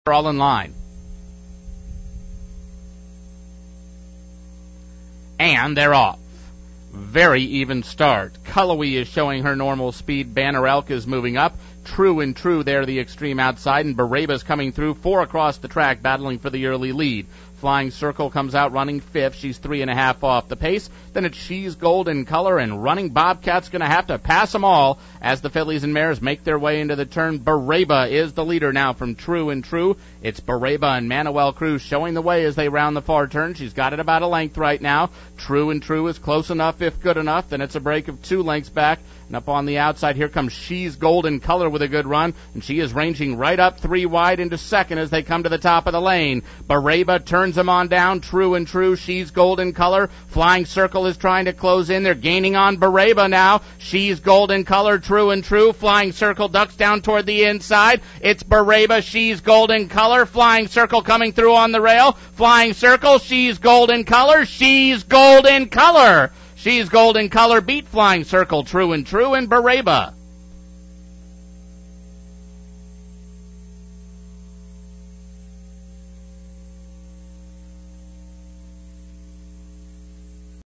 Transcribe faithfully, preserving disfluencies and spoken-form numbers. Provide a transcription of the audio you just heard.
all in line. And they're off. Very even start. Cullowhee is showing her normal speed. Banner Elk is moving up. True and True there, the extreme outside, and Bereba's coming through. Four across the track, battling for the early lead. Flying Circle comes out running fifth. She's three and a half off the pace. Then it's She's Golden Color, and Running Bobcat's going to have to pass them all as the fillies and mares make their way into the turn. Bereba is the leader now from True and True. It's Bereba and Manuel Cruz showing the way as they round the far turn. She's got it about a length right now. True and True is close enough, if good enough. Then it's a break of two lengths back. And up on the outside, here comes She's Golden Color with a good run, and she is ranging right up three wide into second as they come to the top of the lane. Bereba turns them on down. True and True, She's Golden Color. Flying Circle is trying to close in. They're gaining on Bereba now. She's Golden Color, True and True. Flying Circle ducks down toward the inside. It's Bereba, She's Golden Color. Flying Circle coming through on the rail. Flying Circle, She's Golden Color. She's Golden Color. She's Golden Color beat Flying Circle, True and True, and Bereba.